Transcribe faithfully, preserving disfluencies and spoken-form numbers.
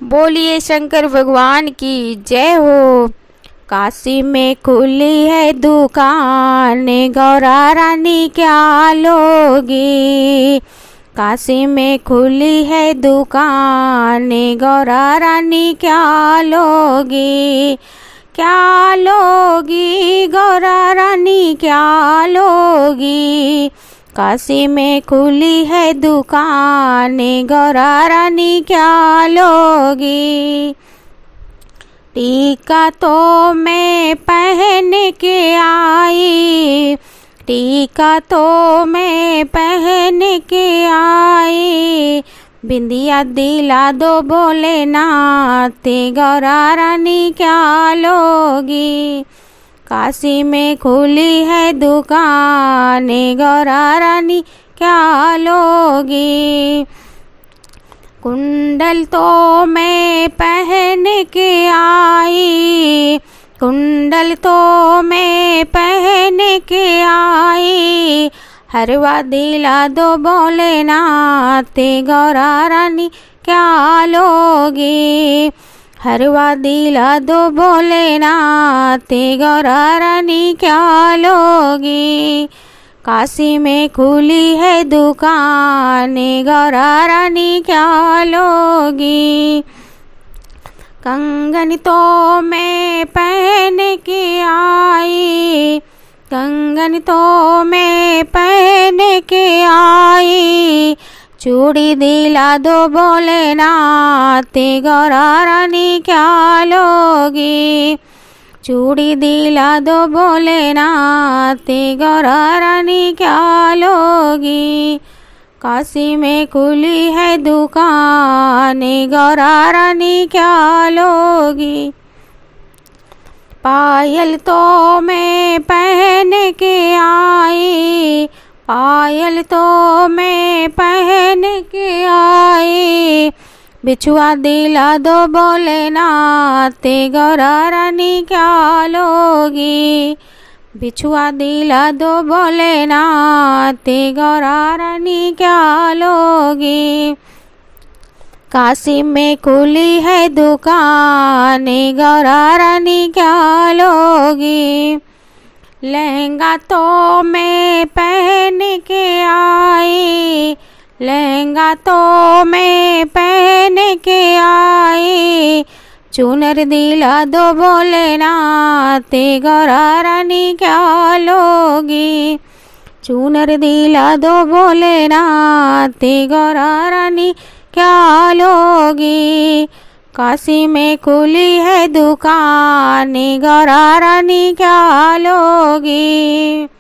बोलिए शंकर भगवान की जय हो। काशी में खुली है दुकान, गौरा रानी क्या लोगी। काशी में खुली है दुकान, गौरा रानी क्या लोगी। क्या लोगी गौरा रानी क्या लोगी। काशी में खुली है दुकान, गौरा रानी क्या लोगी। टीका तो मैं पहन के आई, टीका तो मैं पहन के आई। बिंदिया दिला दो भोलेनाथ, गौरा रानी क्या लोगी। काशी में खुली है दुकान, गौरा रानी क्या लोगी। कुंडल तो मैं पहन के आई, कुंडल तो मैं पहन के आई। हरवा दिला दो भोलेनाथ, गौरा रानी क्या लोगी। हरवा दिला दो भोलेनाथ, गौरा रानी क्या लोगी। काशी में खुली है दुकान, गौरा रानी क्या लोगी। कंगन तो मैं पहन के आई, कंगन तो मैं पहन के आई। चूड़ी दिला दो भोलेनाथ, गौरा रानी क्या लोगी। चूड़ी दिला दो भोलेनाथ, गौरा रानी क्या लोगी। काशी में खुली है दुकान, गौरा रानी क्या लोगी। पायल तो मैं पहन के आई, पायल तो मैं पहन के आई। बिछुआ दिला दो भोलेनाथ, गौरा रानी क्या लोगी। बिछुआ दिला दो भोलेनाथ, गौरा रानी क्या लोगी। काशी में खुली है दुकान, गौरा रानी क्या लोगी। लहंगा तो मैं पहन के आई, लहंगा तो मैं पहन के आई। चुनर दिला दो भोलेनाथ, गौरा रानी क्या लोगी। चुनर दिला दो भोलेनाथ, गौरा रानी क्या लोगी। काशी में खुली है दुकान, गौरा रानी क्या लोगी।